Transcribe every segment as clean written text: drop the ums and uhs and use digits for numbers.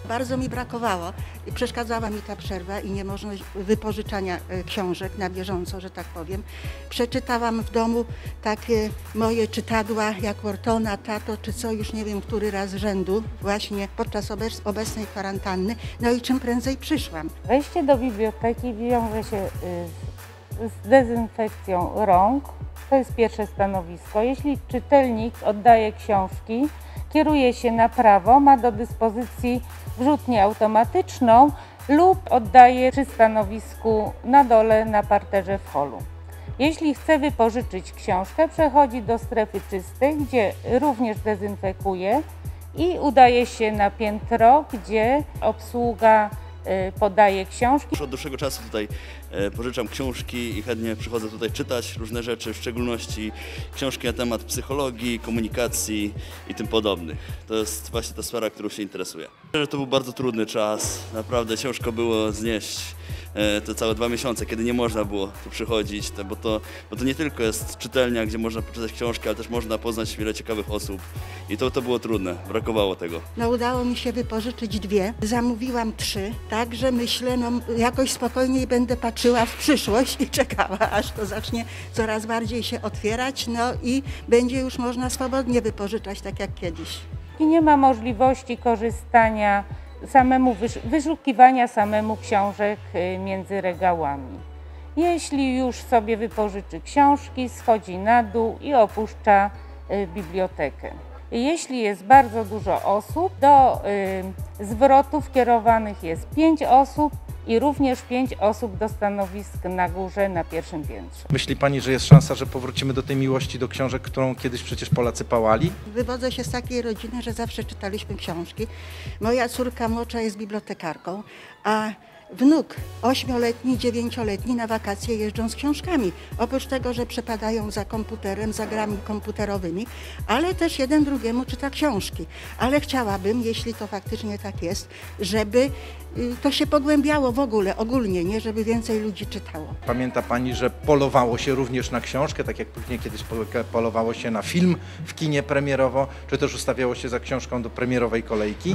Bardzo mi brakowało i przeszkadzała mi ta przerwa i niemożność wypożyczania książek na bieżąco, że tak powiem. Przeczytałam w domu takie moje czytadła jak Whartona, Tato czy co, już nie wiem który raz z rzędu, właśnie podczas obecnej kwarantanny. No i czym prędzej przyszłam. Wejście do biblioteki wiąże się z dezynfekcją rąk. To jest pierwsze stanowisko. Jeśli czytelnik oddaje książki, kieruje się na prawo, ma do dyspozycji wrzutnię automatyczną lub oddaje przy stanowisku na dole na parterze w holu. Jeśli chce wypożyczyć książkę, przechodzi do strefy czystej, gdzie również dezynfekuje i udaje się na piętro, gdzie obsługa podaje książki. Już od dłuższego czasu tutaj pożyczam książki i chętnie przychodzę tutaj czytać różne rzeczy, w szczególności książki na temat psychologii, komunikacji i tym podobnych. To jest właśnie ta sfera, którą się interesuję. To był bardzo trudny czas, naprawdę ciężko było znieść te całe 2 miesiące, kiedy nie można było tu przychodzić, bo to nie tylko jest czytelnia, gdzie można poczytać książki, ale też można poznać wiele ciekawych osób i to było trudne, brakowało tego. No udało mi się wypożyczyć 2, zamówiłam 3, także myślę, no jakoś spokojniej będę patrzyła w przyszłość i czekała, aż to zacznie coraz bardziej się otwierać, no i będzie już można swobodnie wypożyczać, tak jak kiedyś. I nie ma możliwości korzystania wyszukiwania samemu książek między regałami. Jeśli już sobie wypożyczy książki, schodzi na dół i opuszcza bibliotekę. Jeśli jest bardzo dużo osób, do zwrotów kierowanych jest 5 osób i również 5 osób do stanowisk na górze, na pierwszym piętrze. Myśli Pani, że jest szansa, że powrócimy do tej miłości do książek, którą kiedyś przecież Polacy pałali? Wywodzę się z takiej rodziny, że zawsze czytaliśmy książki. Moja córka młodsza jest bibliotekarką, a wnuk 8-letni, 9-letni na wakacje jeżdżą z książkami. Oprócz tego, że przepadają za komputerem, za grami komputerowymi, ale też jeden drugiemu czyta książki. Ale chciałabym, jeśli to faktycznie tak jest, żeby to się pogłębiało w ogóle, ogólnie, nie, żeby więcej ludzi czytało. Pamięta Pani, że polowało się również na książkę, tak jak później kiedyś polowało się na film w kinie premierowo, czy też ustawiało się za książką do premierowej kolejki?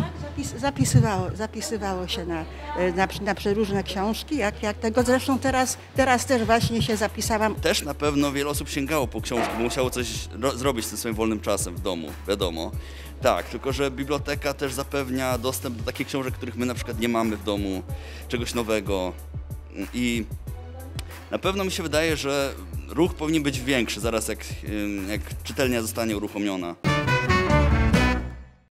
Zapisywało się na przeróżne książki, jak tego. Zresztą teraz też właśnie się zapisałam. Też na pewno wiele osób sięgało po książki, bo musiało coś zrobić z tym swoim wolnym czasem w domu, wiadomo. Tak, tylko że biblioteka też zapewnia dostęp do takich książek, których my na przykład nie mamy w domu, czegoś nowego. I na pewno mi się wydaje, że ruch powinien być większy zaraz jak czytelnia zostanie uruchomiona.